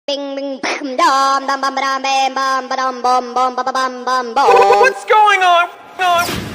Bing bing bam dum bum bum bam bam bam bum bum bum bum bum bum bum. What's going on?